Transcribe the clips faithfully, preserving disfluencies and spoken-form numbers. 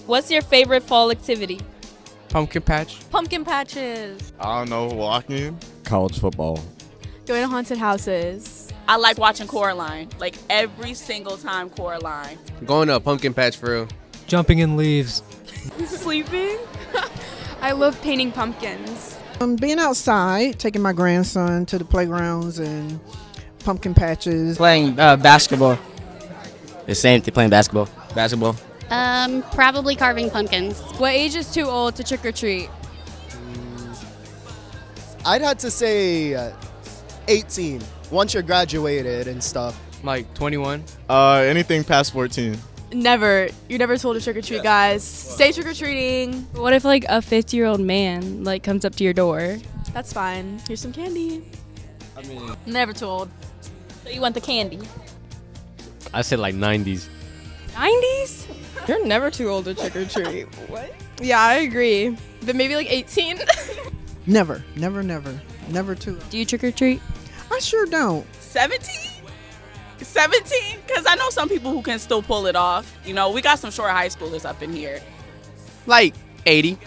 What's your favorite fall activity? Pumpkin patch. Pumpkin patches. I don't know, walking. College football. Going to haunted houses. I like watching Coraline, like every single time Coraline. Going to a pumpkin patch for real. Jumping in leaves. Sleeping. I love painting pumpkins. Um, being outside, taking my grandson to the playgrounds and pumpkin patches. Playing uh, basketball. The same thing, playing basketball. Basketball. Um, probably carving pumpkins. What age is too old to trick or treat? I'd have to say uh, eighteen. Once you're graduated and stuff. Like twenty-one. Uh, anything past fourteen. Never. You're never told to trick or treat, guys. Stay trick or treating. What if like a fifty-year-old man like comes up to your door? That's fine. Here's some candy. I mean, Never too old. So you want the candy? I said like nineties. nineties? You're never too old to trick or treat. What? Yeah, I agree. But maybe like eighteen? Never, never, never, never too. Do you trick or treat? I sure don't. seventeen? seventeen? Because I know some people who can still pull it off. You know, we got some short high schoolers up in here. Like eighty.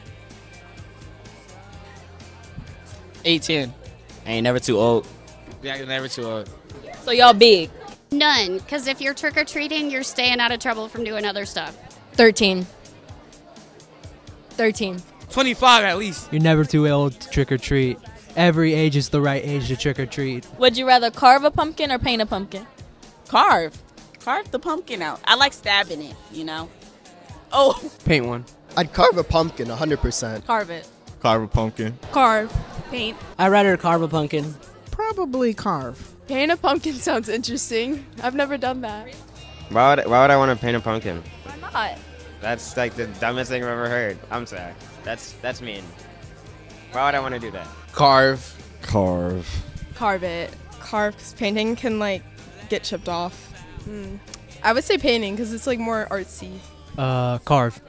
eighteen. I ain't never too old. Yeah, you're never too old. So y'all big? None, because if you're trick-or-treating, you're staying out of trouble from doing other stuff. thirteen. thirteen. twenty-five at least. You're never too old to trick or treat. Every age is the right age to trick or treat. Would you rather carve a pumpkin or paint a pumpkin? Carve. Carve the pumpkin out. I like stabbing it, you know? Oh. Paint one. I'd carve a pumpkin one hundred percent. Carve it. Carve a pumpkin. Carve. Paint. I'd rather carve a pumpkin. Probably carve. Paint a pumpkin sounds interesting. I've never done that. Why would, why would I want to paint a pumpkin? Why not? That's like the dumbest thing I've ever heard. I'm sorry. That's that's mean. Why would I want to do that? Carve. Carve. Carve it. Carve, 'cause painting can like get chipped off. Hmm. I would say painting because it's like more artsy. Uh, carve.